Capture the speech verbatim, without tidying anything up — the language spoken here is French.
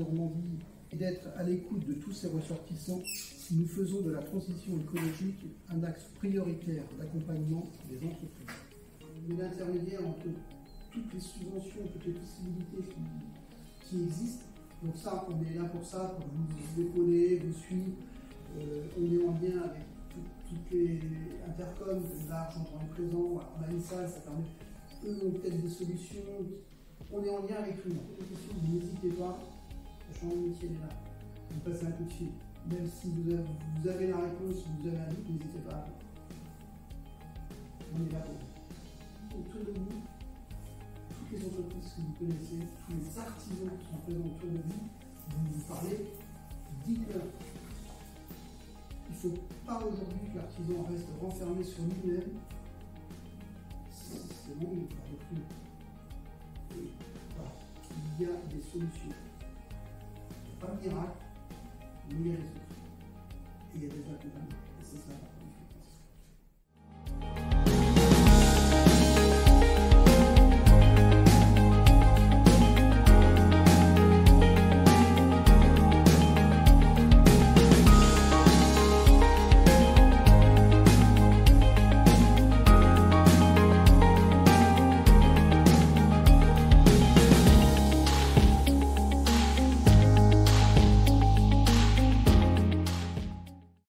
Normandie et d'être à l'écoute de tous ces ressortissants, nous faisons de la transition écologique un axe prioritaire d'accompagnement des entreprises. On est l'intermédiaire entre toutes les subventions, toutes les possibilités qui, qui existent. Donc ça, on est là pour ça, pour vous épauler, vous suivre. Euh, on est en lien avec tout, toutes les intercoms, l'argent dans les présents. On a une salle, ça permet, eux ont peut-être des solutions. On est en lien avec tout le monde. Vous n'hésitez pas, le champ de métier est là. Vous passez un coup de fil. Même si vous avez, vous avez la réponse, vous avez un doute, n'hésitez pas à appeler. On est là pour vous. Autour de vous, toutes les entreprises que vous connaissez, tous les artisans qui sont présents autour de vous, vous vous parlez, dites-leur. Il ne faut pas aujourd'hui que l'artisan reste renfermé sur lui-même. C'est bon, il ne parle plus. Et voilà, il y a des solutions. Il n'y a pas de miracle, mais il y a des solutions. Et il y a des accompagnements. Et c'est ça.